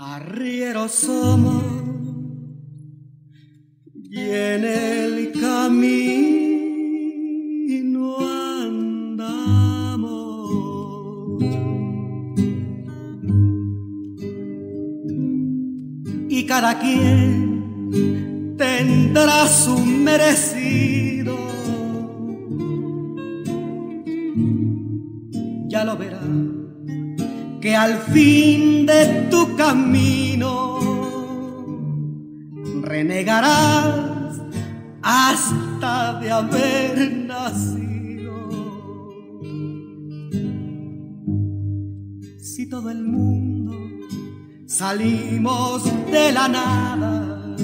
Arrieros somos y en el camino andamos, y cada quien tendrá su merecido. Ya lo verás, que al fin de tu camino renegarás hasta de haber nacido. Si todo el mundo salimos de la nada,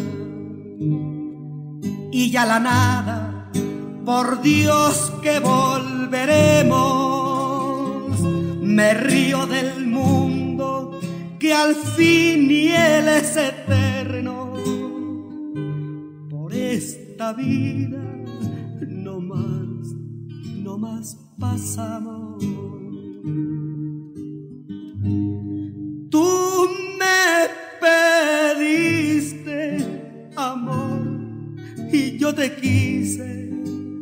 y ya la nada, por Dios que volveremos. Me río del mundo que al fin y él es eterno. Por esta vida no más pasamos. Tú me pediste amor y yo te quise.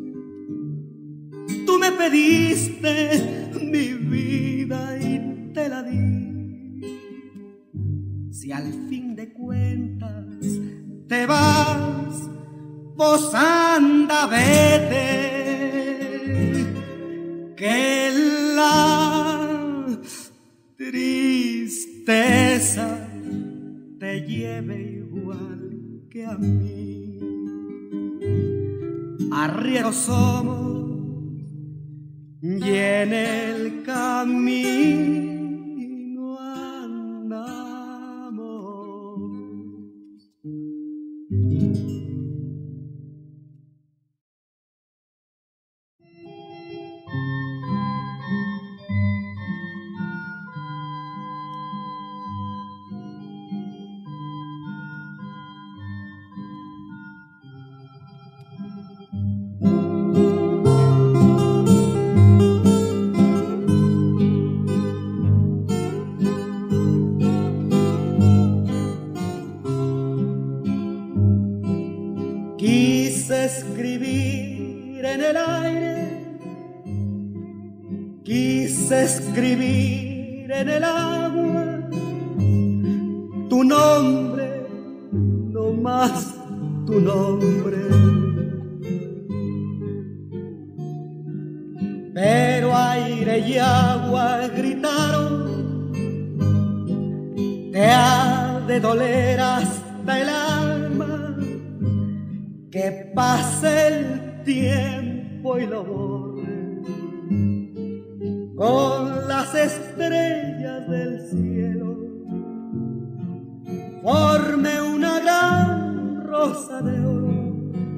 Tú me pediste mi vida y te la di. Si al fin de cuentas te vas, pues anda, vete, que la tristeza te lleve igual que a mí. Arrieros somos y en el camino andamos. Quise escribir en el aire, quise escribir en el agua tu nombre, no más tu nombre. Pero aire y agua gritaron, te ha de doler hasta el alma que pase el tiempo y lo borre con las estrellas del cielo, forme una gran rosa de oro.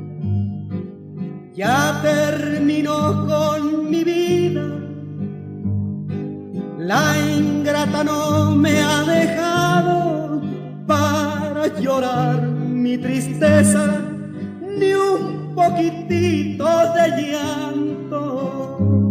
Ya terminó con mi vida, la ingrata no me ha dejado para llorar mi tristeza, ni un poquitito de llanto.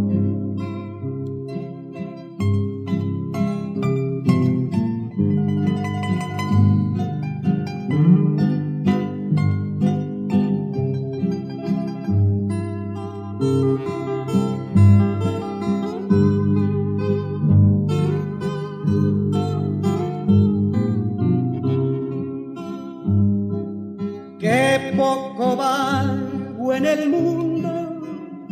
Qué poco valgo en el mundo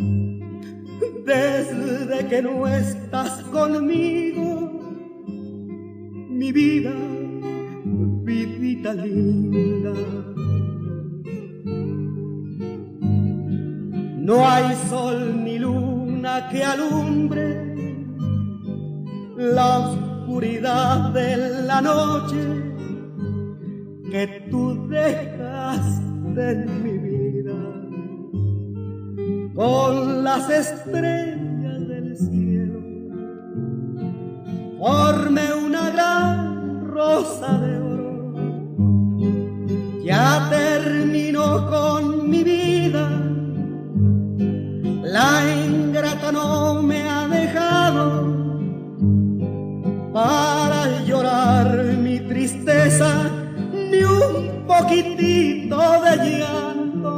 desde que no estás conmigo, mi vida, vidita linda. No hay sol ni luna que alumbre la oscuridad de la noche que tú dejaste en mi vida. Con las estrellas del cielo forme una gran rosa de oro. Ya terminó con mi vida, la ingrata no me ha dejado para llorar mi tristeza. tristeza ni un poquitito de llanto.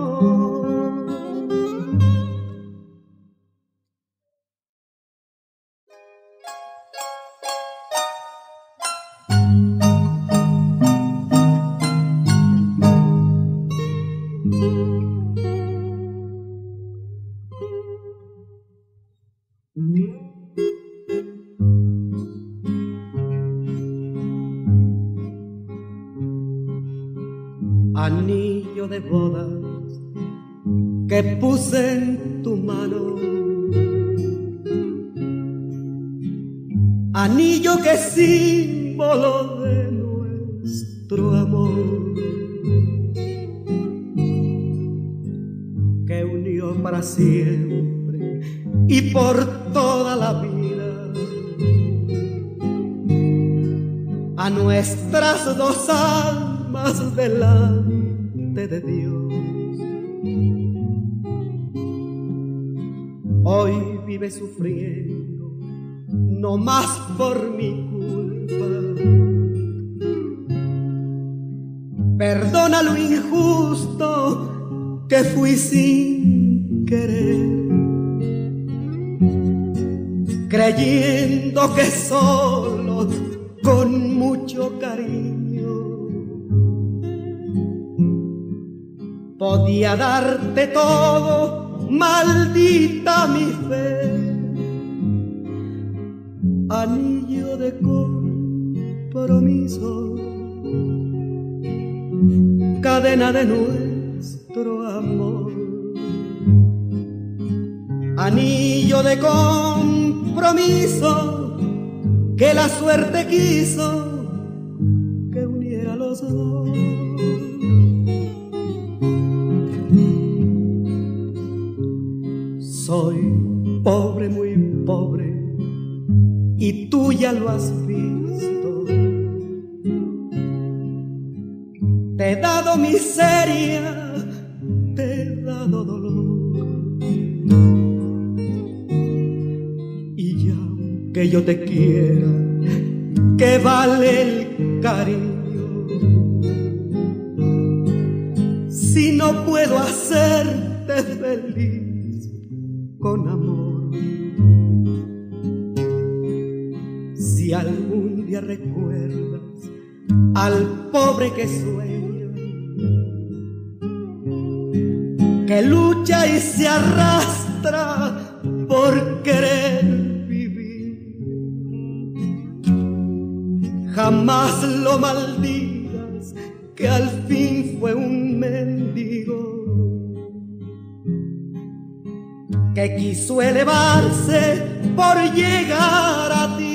Anillo de bodas que puse en tu mano, anillo que es símbolo de nuestro amor, que unió para siempre y por toda la vida a nuestras dos almas delante de Dios. Hoy vive sufriendo, no más por mi culpa. Perdona lo injusto que fui sin querer, creyendo que solo con mucho cariño podía darte todo, maldita mi fe. Anillo de compromiso, cadena de nuestro amor. Anillo de compromiso que la suerte quiso que uniera los dos. Soy pobre, muy pobre, y tú ya lo has visto. Te he dado miseria, te he dado dolor, y ya que yo te quiera, que vale el cariño, si no puedo hacerte feliz con amor. Si algún día recuerdas al pobre que sueña, que lucha y se arrastra por querer vivir, jamás lo maldigas, que al fin fue un mendigo que quiso elevarse por llegar a ti.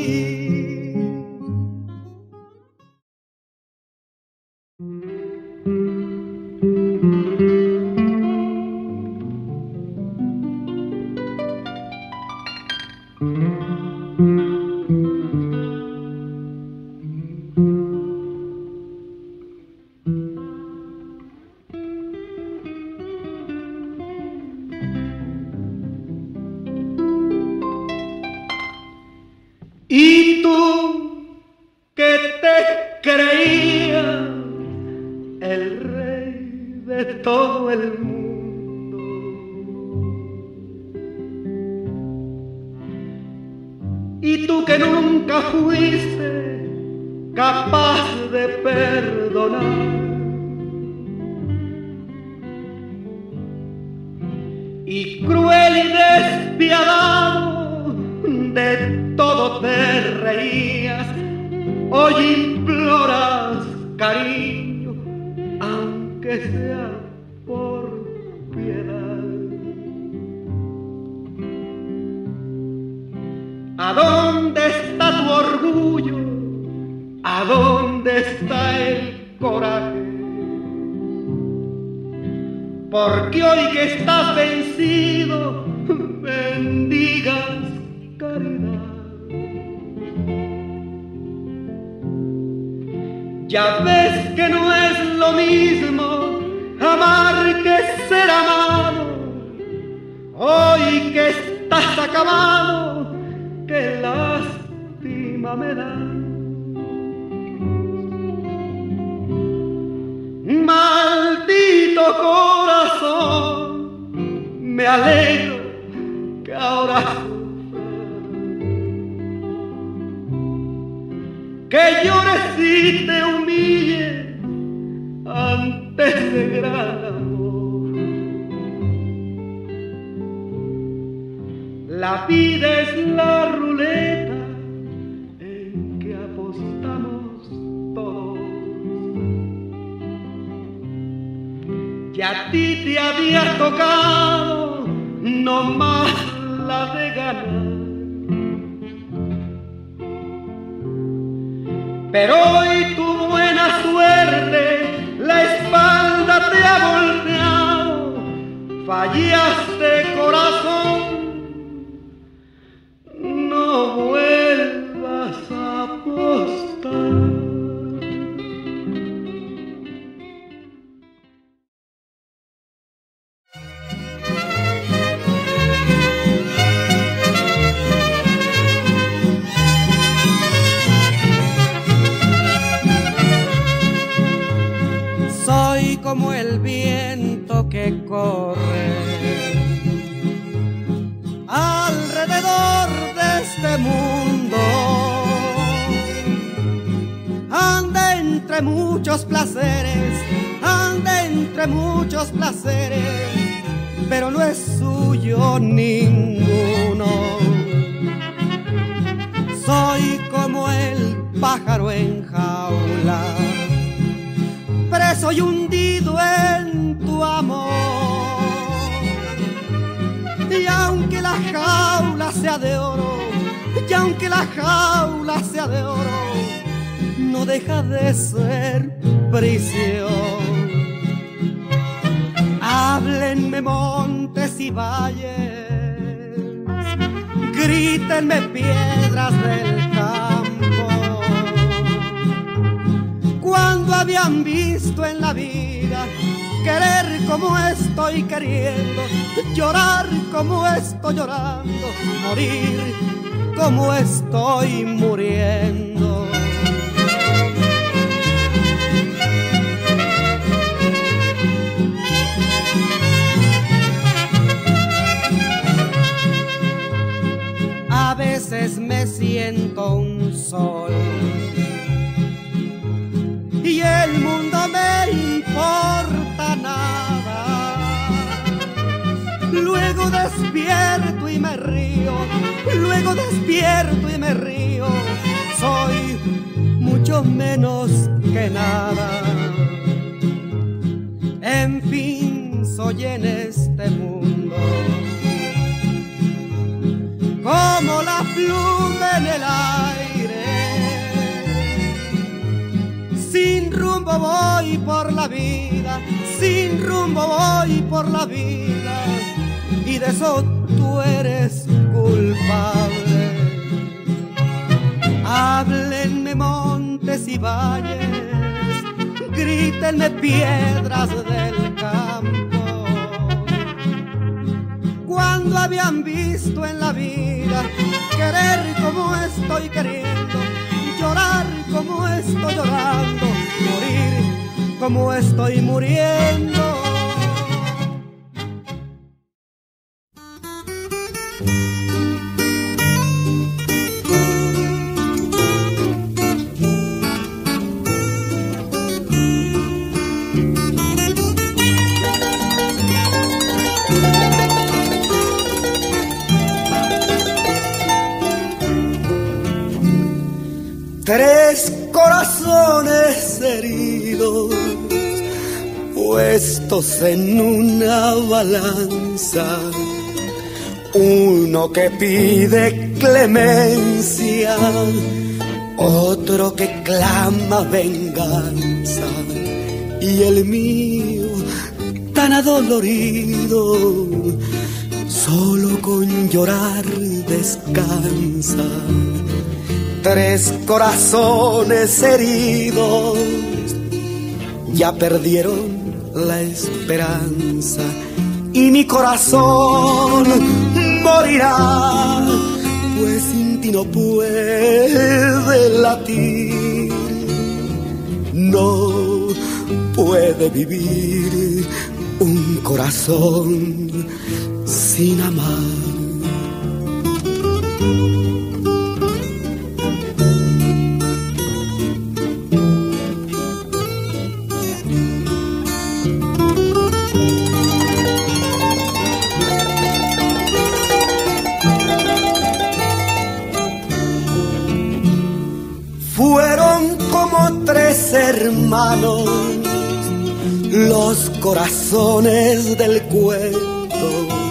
Y tú que te creías el rey de todo el mundo, y tú que nunca fuiste capaz de perdonar, y cruel y despiadado de todo te reías, hoy imploras cariño, aunque sea por piedad. ¿A dónde está tu orgullo? ¿A dónde está el coraje? Porque hoy que estás vencido, bendigas caridad. Ya ves que no es lo mismo amar que ser amado. Hoy que estás acabado, qué lástima me da. corazón, me alegro que ahora que llores y te humille antes de gran amor. La vida es la ruleta en que apostamos todos. Y a ti te había tocado no más la de ganar. Pero hoy tu buena suerte la espalda te ha volteado. Fallaste, corazón, no vuelvas a apostar. Como el viento que corre alrededor de este mundo, anda entre muchos placeres, anda entre muchos placeres, pero no es suyo ninguno. Soy como el pájaro en jaula, preso y hundido en tu amor. Y aunque la jaula sea de oro, y aunque la jaula sea de oro, no deja de ser prisión. Háblenme montes y valles, grítenme piedras del campo. Cuando habían visto en la vida querer como estoy queriendo, llorar como estoy llorando, morir como estoy muriendo? A veces me siento un sol y el mundo me importa nada. Luego despierto y me río, luego despierto y me río. Soy mucho menos que nada. En fin, soy en este mundo como la pluma en el aire. Sin rumbo voy por la vida, sin rumbo voy por la vida, y de eso tú eres culpable. Háblenme montes y valles, grítenme piedras del campo. Cuando habían visto en la vida querer como estoy queriendo, llorar como estoy llorando, morir como estoy muriendo. Tres corazones heridos puestos en una balanza, uno que pide clemencia, otro que clama venganza, y el mío tan adolorido solo con llorar descansa. Tres corazones heridos ya perdieron la esperanza, y mi corazón morirá, pues sin ti no puede latir, no puede vivir un corazón sin amar. Fueron como tres hermanos los corazones del cuento,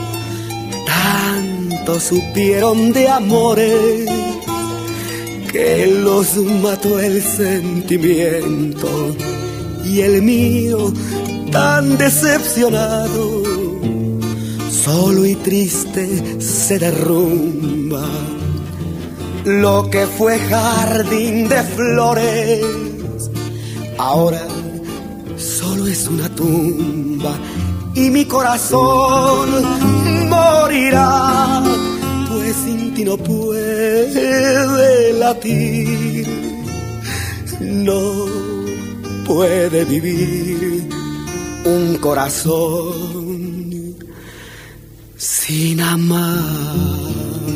tanto supieron de amores que los mató el sentimiento, y el mío tan decepcionado, solo y triste se derrumba. Lo que fue jardín de flores, ahora solo es una tumba, y mi corazón morirá, pues sin ti no puede latir, no puede vivir un corazón sin amar.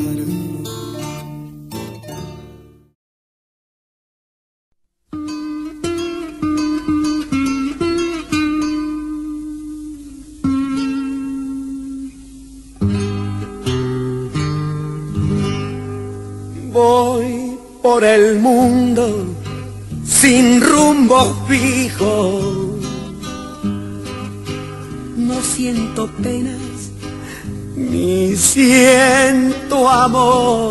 Voy por el mundo sin rumbo fijo, no siento penas ni siento amor.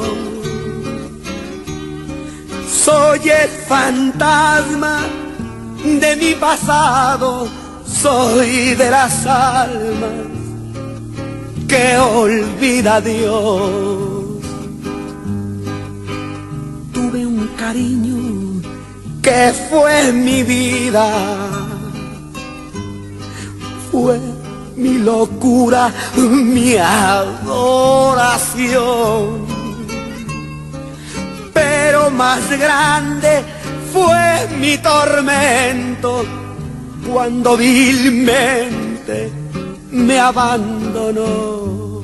Soy el fantasma de mi pasado, soy de las almas que olvida a Dios. Tuve un cariño que fue mi vida, fue mi locura, mi adoración, pero más grande fue mi tormento cuando vilmente me abandonó.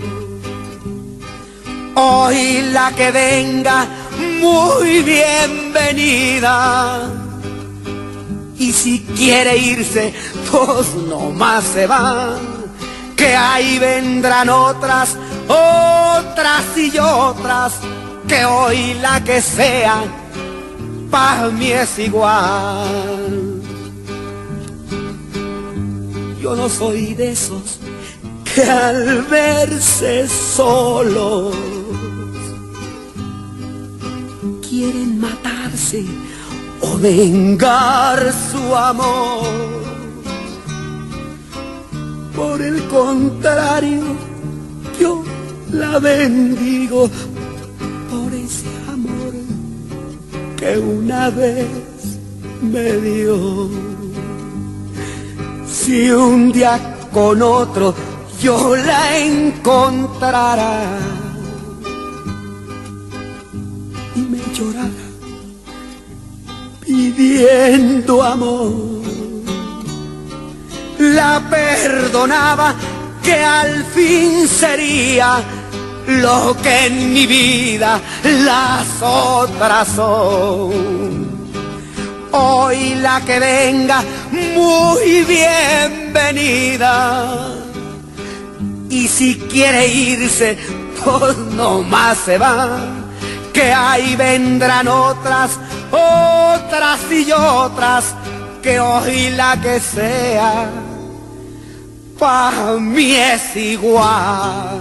Hoy la que venga muy bienvenida, y si quiere irse, pues no más se va, que ahí vendrán otras, otras y otras, que hoy la que sea, pa' mí es igual. Yo no soy de esos que al verse solos quieren matarse o vengar su amor. Por el contrario, yo la bendigo por ese amor que una vez me dio. Si un día con otro yo la encontrara y me llorara pidiendo amor, la perdonaba, que al fin sería lo que en mi vida las otras son. Hoy la que venga muy bienvenida, y si quiere irse, pues no más se va, que ahí vendrán otras, otras y otras, que hoy la que sea, pa' mí es igual.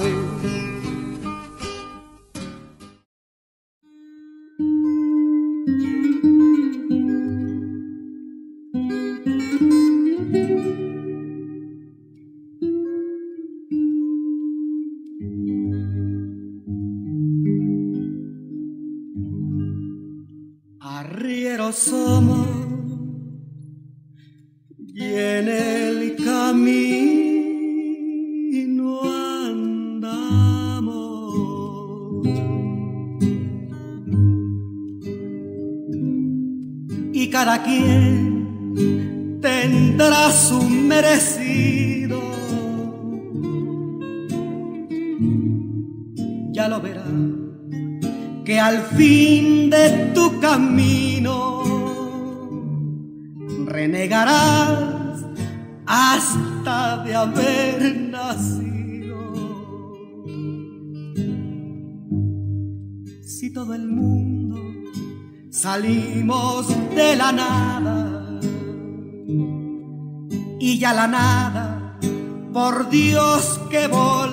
Arrieros somos y en el camino andamos, y cada quien tendrá su merecido al fin de tu camino renegarás hasta de haber nacido. Si todo el mundo salimos de la nada y ya la nada, por Dios que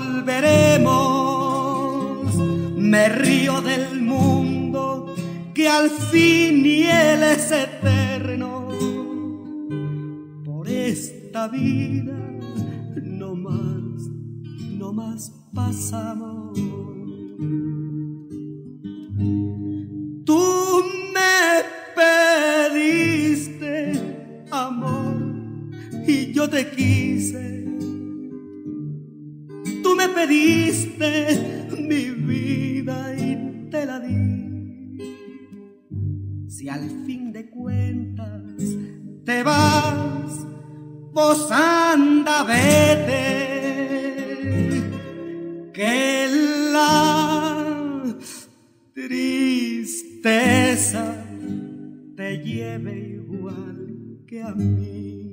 volveremos, me río del mundo que al fin y él es eterno. Por esta vida no más pasamos. Tú me pediste amor y yo te quise. Tú me pediste mi vida y te la di. Si al fin de cuentas te vas, pues anda, vete, que la tristeza te lleve igual que a mí.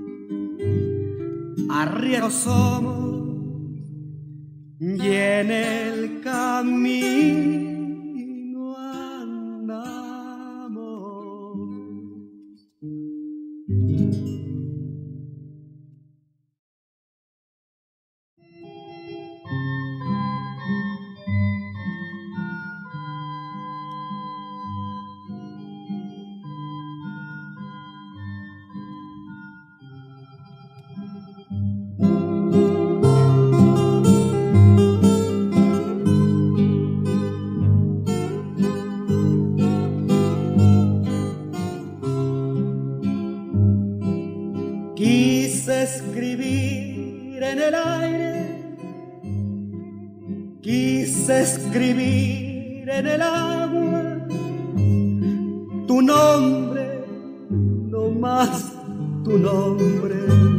Arrieros somos y en el camino andamos. Quise escribir en el aire, quise escribir en el agua tu nombre, no más tu nombre.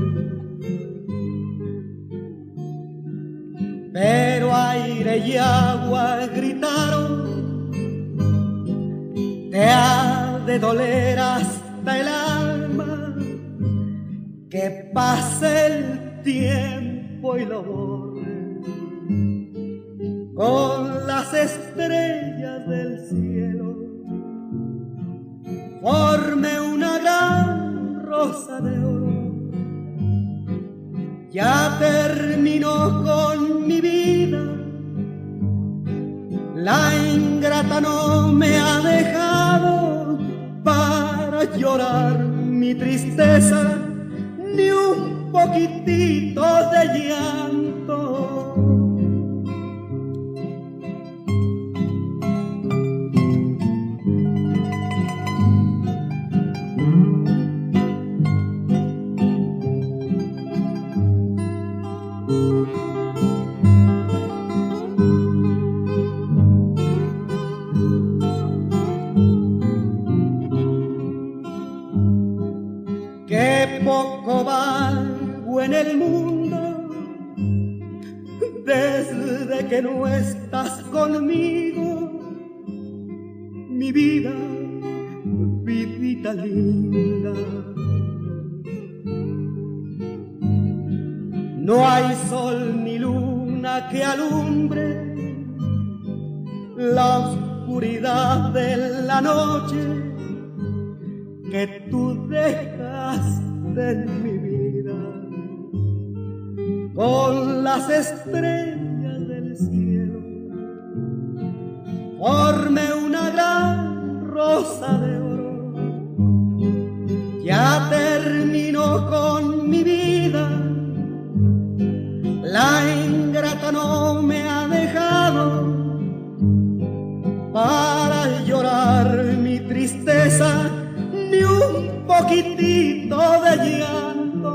Pero aire y agua gritaron, te ha de doler hasta el alma que pase el tiempo y lo borre con las estrellas del cielo, forme una gran rosa de oro. Ya terminó con mi vida, la ingrata no me ha dejado para llorar mi tristeza, ni un poquitito de llanto. Qué poco valgo en el mundo desde que no estás conmigo, mi vida, vidita linda. No hay sol ni luna que alumbre la oscuridad de la noche que tú dejaste en mi vida. Con las estrellas del cielo forme una gran rosa de oro. Ya terminó con mi vida, la ingrata no me ha dejado para llorar mi tristeza, ni un poquitito de llanto.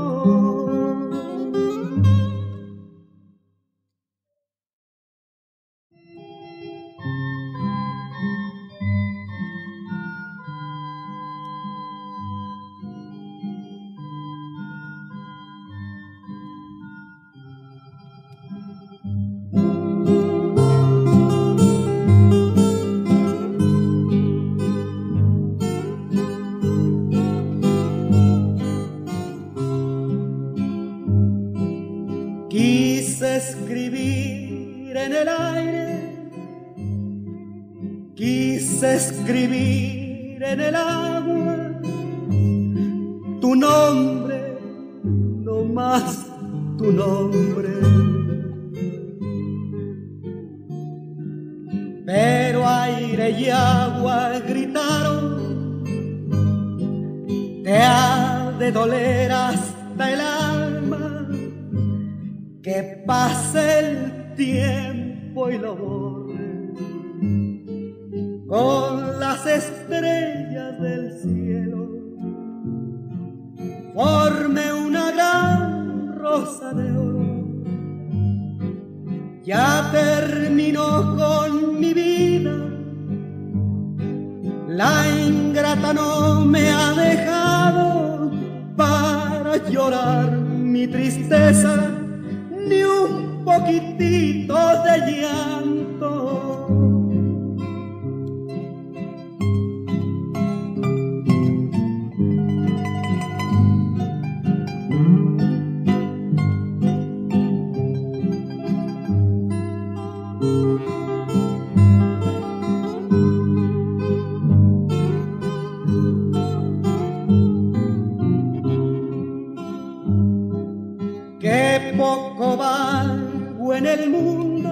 el aire, quise escribir en el agua tu nombre, no más tu nombre. Pero aire y agua gritaron, te ha de doler hasta el alma, que pase el tiempo y lo borre con las estrellas del cielo, forme una gran rosa de oro. Ya terminó con mi vida, la ingrata no me ha dejado para llorar mi tristeza, ni un poquitito de llanto. Qué poco valgo en el mundo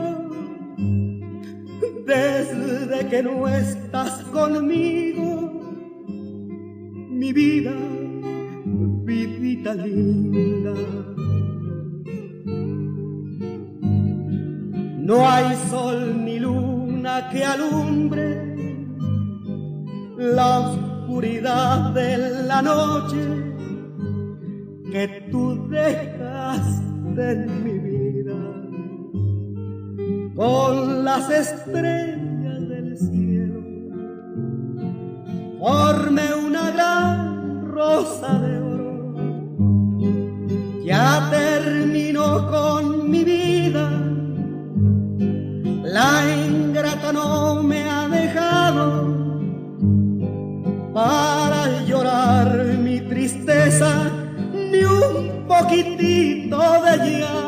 desde que no estás conmigo, mi vida, vidita linda. No hay sol ni luna que alumbre la oscuridad de la noche que tú dejaste en mi vida. Con las estrellas del cielo forme una gran rosa de oro. Ya terminó con mi vida, la ingrata no me ha dejado para llorar mi tristeza, ni un poquitito de llanto.